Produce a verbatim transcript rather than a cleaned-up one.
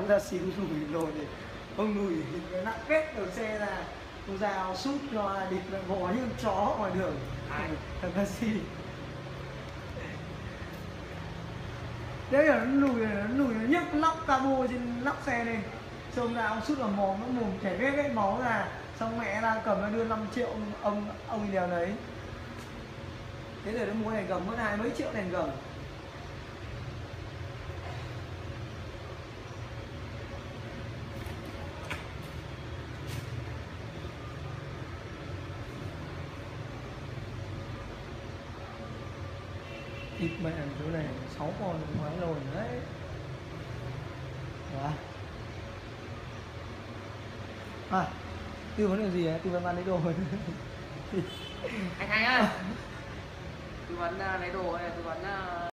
ra xíu lùi rồi thì ông lùi cái nặng kết đầu xe ra, ông dao sút cho địt lại vò như con chó ngoài đường. Thật là gì đấy là nó lùi, nó lùi nó nhấc lóc cabo trên nóc xe lên, xong ra ông sút vào mồm, nó mồm chảy hết hết máu ra, xong mẹ ra cầm nó đưa năm triệu, ông ông, ông đèo đấy. Thế rồi nó mua đèn gầm mất hai mấy triệu đèn gầm. Thịt mẹ chỗ này sáu con hóa lồn đấy. Đó. À, tư vấn điều gì ấy? Tư vấn bán lấy đồ. Anh Thành ơi, tư vấn à, lấy đồ hay là tư vấn à,